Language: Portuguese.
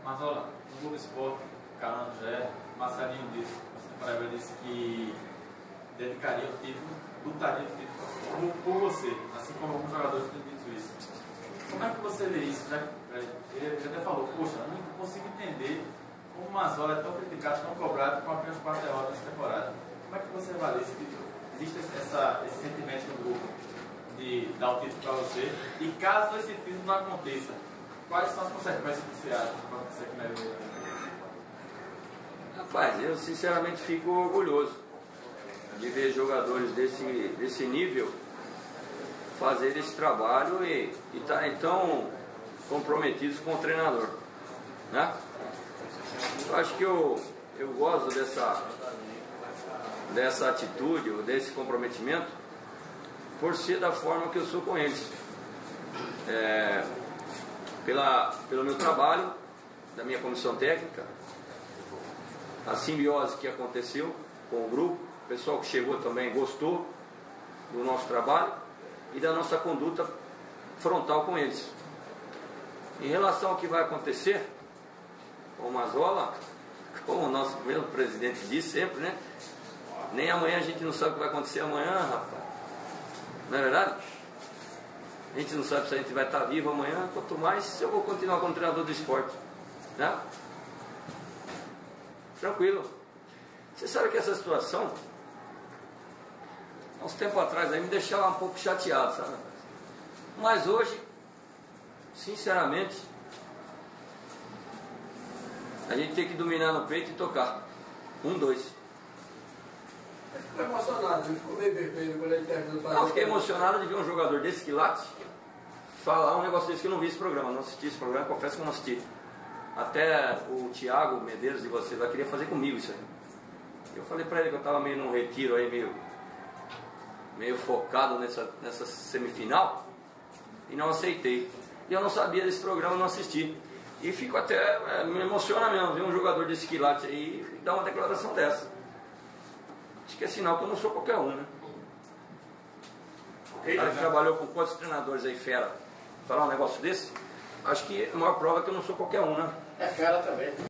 Mas olha, no Globo Esporte, Carlos Jé, Marcelinho disse que dedicaria o título, lutaria o título por você, assim como alguns jogadores têm dito isso. Como é que você vê isso? Ele até falou, poxa, não consigo entender como o Mazola é tão criticado, tão cobrado com apenas 4 derrotas nessa temporada. Como é que você avalia esse título? Existe esse sentimento no grupo de dar o título para você? E caso esse título não aconteça, quais são as consequências que você acha que pode acontecer aqui na Europa? Rapaz, eu sinceramente fico orgulhoso de ver jogadores desse nível fazer esse trabalho e estarem tão comprometidos com o treinador, né? Eu acho que eu gosto dessa atitude, ou desse comprometimento, por ser da forma que eu sou com eles. Pelo meu trabalho, da minha comissão técnica, a simbiose que aconteceu com o grupo, o pessoal que chegou também gostou do nosso trabalho e da nossa conduta frontal com eles. Em relação ao que vai acontecer com o Mazola, como o nosso mesmo presidente diz sempre, né? Nem amanhã a gente não sabe o que vai acontecer amanhã, rapaz. Não é verdade? A gente não sabe se a gente vai estar vivo amanhã, quanto mais se eu vou continuar como treinador do esporte, né? Tranquilo. Você sabe que essa situação, há uns tempos atrás, aí me deixava um pouco chateado, sabe? Mas hoje, sinceramente, a gente tem que dominar no peito e tocar. 1, 2. Ficou emocionado, ele ficou meio vermelho quando ele terminou. Não, fiquei emocionado de ver um jogador desse quilate falar um negócio desse, que eu não vi esse programa, não assisti esse programa, confesso que eu não assisti. Até o Thiago Medeiros de vocês lá queria fazer comigo isso aí. Eu falei pra ele que eu estava meio num retiro aí, meio focado nessa semifinal, e não aceitei. E eu não sabia desse programa, não assisti. E fico até, me emociona mesmo ver um jogador desse quilate aí e dar uma declaração dessa. Acho que é sinal que eu não sou qualquer um, né? O cara que trabalhou com quantos treinadores aí, fera, falar um negócio desse, acho que a maior prova é que eu não sou qualquer um, né? É fera também.